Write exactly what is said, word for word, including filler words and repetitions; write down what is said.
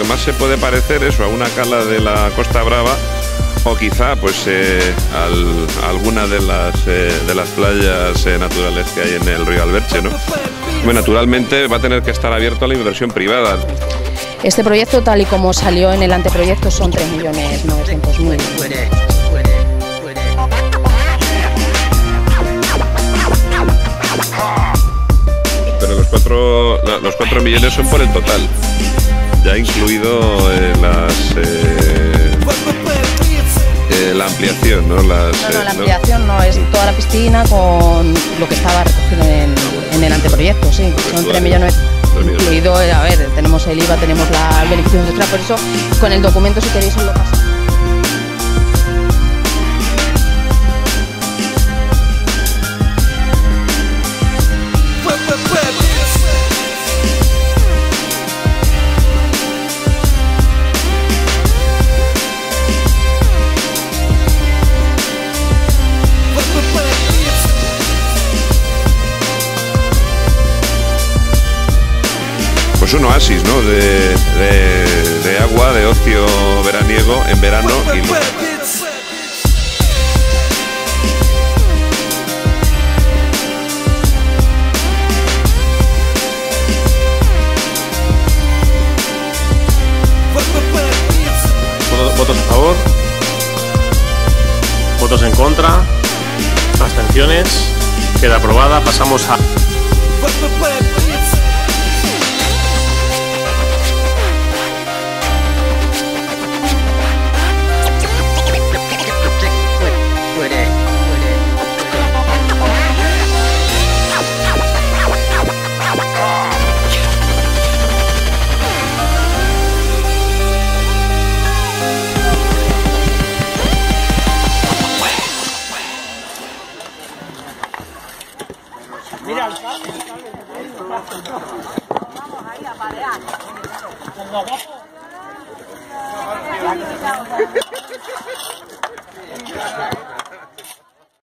que más se puede parecer eso a una cala de la Costa Brava, o quizá pues eh, al, alguna de las eh, de las playas eh, naturales que hay en el río Alberche, ¿no? Bueno, naturalmente va a tener que estar abierto a la inversión privada. Este proyecto, tal y como salió en el anteproyecto, son tres millones novecientos mil. Pero los cuatro, los cuatro millones son por el total, ya incluido eh, las... Eh, Eh, la ampliación, ¿no? Las, no, no, eh, la ampliación no, es toda la piscina con lo que estaba recogido en, en el anteproyecto, sí. Son tres millones, incluido, a ver, tenemos el I V A, tenemos la beneficio extra, por eso con el documento, si queréis, os lo paso. Pues un oasis, ¿no? De, de, de agua, de ocio veraniego en verano y no. ¿Votos a favor? ¿Votos en contra? ¿Abstenciones? Queda aprobada. Pasamos a... Mira, el cable, el cable. Vamos ahí a parear. ¿Con lo guapo?